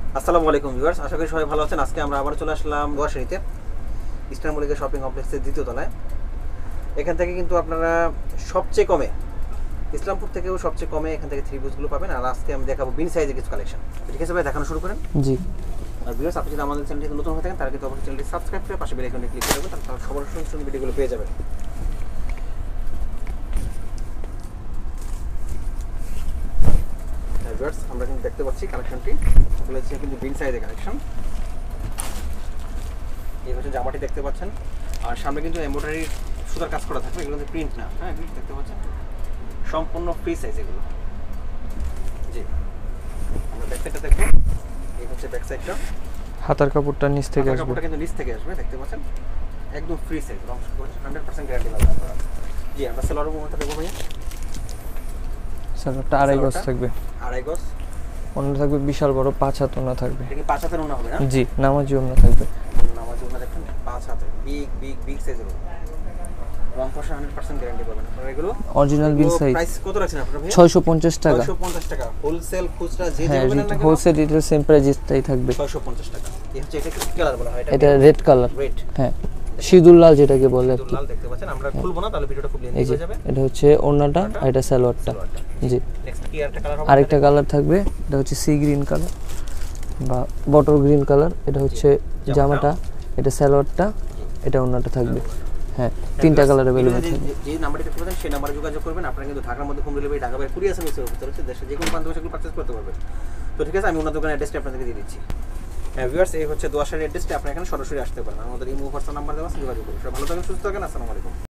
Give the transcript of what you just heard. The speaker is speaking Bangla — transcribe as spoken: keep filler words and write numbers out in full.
আসসালামু আলাইকুম ভিউয়ার্স, আশা করি সবাই ভালো আছেন। আজকে আমরা আবার চলে আসলাম দোয়াশাড়িতে ইস্টার্ন মল্লিকা শপিং কমপ্লেক্সের দ্বিতীয় তলায়। এখান থেকে কিন্তু আপনারা সবচেয়ে কমে, ইসলামপুর থেকেও সবচেয়ে কমে এখান থেকে থ্রি পিসগুলো পাবেন। আর আজকে আমি দেখাবো বিন সাইজের কিছু কালেকশন। ঠিক আছে ভাই, দেখানো শুরু করেন। জি। আর ভিউয়ার্স, আপনি যদি আমাদের চ্যানেলটিতে নতুন হয়ে থাকেন তাহলে কিন্তু অবশ্যই চ্যানেলটি সাবস্ক্রাইব করে পাশে বেল আইকনে ক্লিক করে দেবেন, তাহলে সবার সঙ্গে সঙ্গে ভিডিওগুলো পেয়ে যাবেন। ভিউয়ার্স, আমরা কিন্তু দেখতে পাচ্ছি কালেকশনটি, এগুলো হচ্ছে কিন্তু বিন সাইজের কালেকশন। এই হচ্ছে জামাটি দেখতে পাচ্ছেন, আর সামনে কিন্তু এমব্রয়ডারি সুতার কাজ করা থাকবে। এগুলো কিন্তু প্রিন্ট না, হ্যাঁ প্রিন্ট দেখতে পাচ্ছেন, সম্পূর্ণ ফ্রি সাইজ এগুলো। জি, আমরা ব্যাক সাইডটা দেখবো। এই হচ্ছে ব্যাক সাইডটা, হাতার কাপড়টা নিচ থেকে আসবে। কাপড়টা কিন্তু নিচ থেকে আসবে, দেখতে পাচ্ছেন একদম free size, hundred percent guarantee পাবেন আপনারা। জি, আমরা সেলোয়ারের উপরটা দেখবো ভাইয়া। সেলোয়ারটা আড়াই গজ থাকবে। আড়াই গজ ওনা থাকবে বিশাল বড়, পাঁচ হাত ওনা থাকবে। এটা কি পাঁচ হাতের ওনা হবে না? জি, নামাজি ওনা থাকবে। নামাজি ওনা দেখেন, পাঁচ হাতের বিগ বিগ বিগ সাইজের ওনা। One percent hundred percent guarantee পাবেন আপনারা। এগুলো অরিজিনাল বিল সাইজ। প্রাইস কত রাখছেন আপনারা ভাই? ছয়শো পঞ্চাশ টাকা। ছয়শো পঞ্চাশ টাকা হোলসেল, খুচরা যে হ্যাঁ, যেভাবে নেন না কেন হোলসেল রিটেল সেম প্রাইসটাই থাকবে। ছয়শো পঞ্চাশ টাকা। এই হচ্ছে, এটা কি কালার বলা হয়? এটা রেড কালার। রেড, হ্যাঁ, সিঁদুর লাল যেটাকে বলে আর কি। লাল দেখতে পাচ্ছেন। আমরা খুলবো না, তাহলে ভিডিওটা খুব লেন্থি এই যে হয়ে যাবে। এটা হচ্ছে ওনাটা, আর এটা সালোয়ারটা। জি। নেক্সট কি আরেকটা কালার হবে? আরেকটা কালার থাকবে, এটা হচ্ছে সি গ্রিন কালার বা বটল গ্রিন কালার। এটা হচ্ছে জামাটা, এটা সালোয়ারটা, এটা ওনাটা থাকবে। হ্যাঁ, তিনটা কালার अवेलेबल আছে। যে নাম্বারটি দেখতে পাচ্ছেন সেই নাম্বারে যোগাযোগ করবেন। আপনারা কিন্তু ঢাকার মধ্যে হোম ডেলিভারি, ঢাকা বাইরে কুরিয়ার সার্ভিসের ভিতরে হচ্ছে দেশে যে কোনো প্রান্ত থেকে পারচেজ করতে পারবেন। তো ঠিক আছে, আমি ওনার দোকানের অ্যাড্রেসটা আপনাদেরকে দিয়ে দিচ্ছি। হ্যাঁ ভিউয়ার্স, এই হচ্ছে দোয়াশাড়ির অ্যাড্রেসটা, আপনারা এখানে সরাসরি আসতে পারেন। আমাদের এই হোয়াটসঅ্যাপ নাম্বার দেওয়া আছে, যোগাযোগ করুন। সবাই ভালো থাকেন, সুস্থ থাকেন। আসসালামু আলাইকুম।